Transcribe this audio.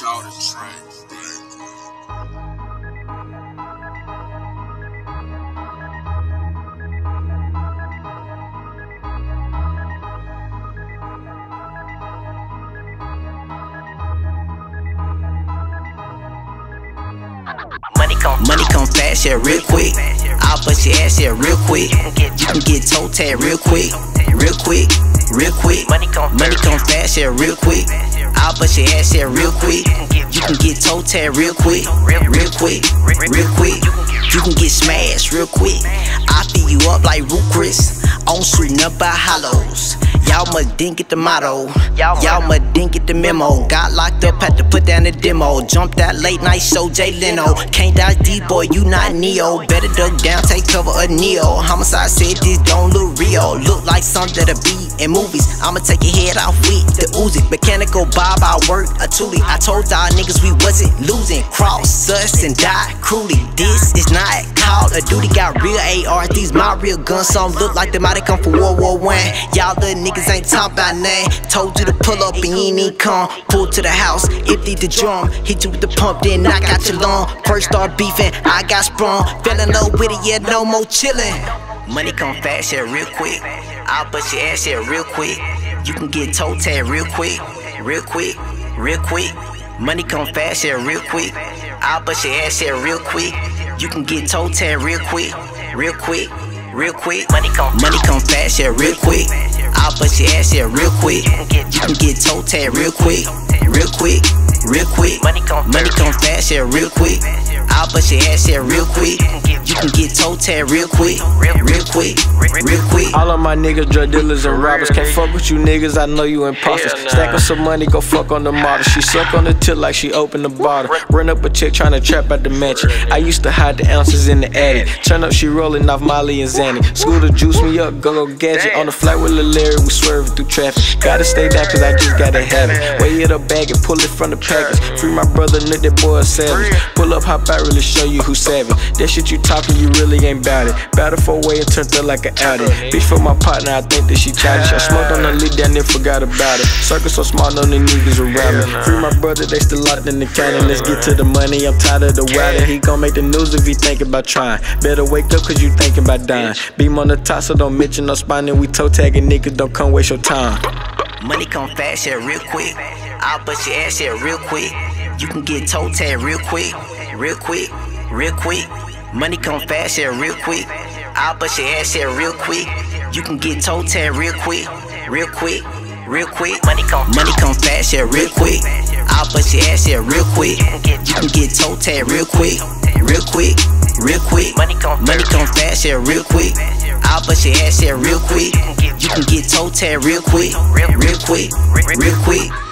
out of track. Money come fast, yeah, real quick. I'll bust your ass, yeah, real quick. You can get toe tag real quick, real quick, real quick. Money come fast, yeah, real quick. I'll bust your ass, yeah, real quick. You can get toe tag real quick, real quick, real quick. You can get smashed real quick. I fill you up like Root Chris. On shooting up by hollows. Y'all must didn't get the motto. Y'all must didn't get the memo. Got locked up, had to put down the demo. Jumped that late night show, Jay Leno. Can't die D-boy, you not Neo. Better duck down, take cover of Neo. Homicide said this don't look real. Look like something that'll be in movies. I'ma take your head off with the Uzi. Mechanical Bob, I work a toolie. I told y'all niggas we wasn't losing. Cross us and die cruelly. This is not Call of Duty. Got real ARs, these my real guns. Some look like they might have come from World War I. Y'all little niggas ain't talking about nothing. Told you to pull up and you ain't even come. Pull to the house, empty the drum. Hit you with the pump, then knock out your lung. First start beefing, I got sprung. Fell in love with it, yeah, no more chillin'. Money come fast, yeah, real quick. I'll bust your ass, yeah, real quick. You can get toe tag real quick, real quick, real quick. Money come fast, yeah, real quick. I'll bust your ass, yeah, real quick. You can get toe tag real quick, real quick, real quick. Money come fast, yeah, real quick. I'll bust your ass, yeah, real quick. You can get toe tag real quick, real quick, real quick. Money come fast, yeah, real quick. I'll bust your ass, yeah, real quick. You can get toe tag real quick, real quick, real quick. All of my niggas drug dealers and robbers. Can't fuck with you niggas, I know you imposters. Stack up some money, go fuck on the model. She suck on the till like she opened the bottle. Run up a chick tryna trap out the mansion. I used to hide the ounces in the attic. Turn up, she rolling off Molly and Zanny. Scooter juice me up, go gadget. On the flight with Lil Larry, we swerving through traffic. Gotta stay down cause I just gotta have it. Weigh it up, bag it, pull it from the package. Free my brother, look that boy a savage. Pull up, hop out, really show you who's savage. That shit you talking, you really ain't bout it. Battle 4-way and turned up like an Audi. Bitch for my partner, I think that she childish. I smoked on the lead down there, forgot about it. Circle so small, no the niggas around me. Free my brother, they still locked in the county. Let's get to the money, I'm tired of the routing. He gon' make the news if he think about trying. Better wake up cause you thinking about dying. Beam on the top, so don't mention no spine. And we toe tagging niggas, don't come waste your time. Money come fast, yeah, real quick. I'll bust your ass, yeah, real quick. You can get toe tag real quick, real quick, real quick. Money come fast, yeah, real quick. I'll bust your ass, yeah, real quick. You can get toe tag real quick, real quick, real quick. Money come fast, yeah, real quick. I'll bust your ass, yeah, real quick. You can get toe tag real quick, real quick, real quick. Money come fast, yeah, real quick. I'll bust your ass, yeah, real quick. You can get toe tag real quick, real quick, real quick.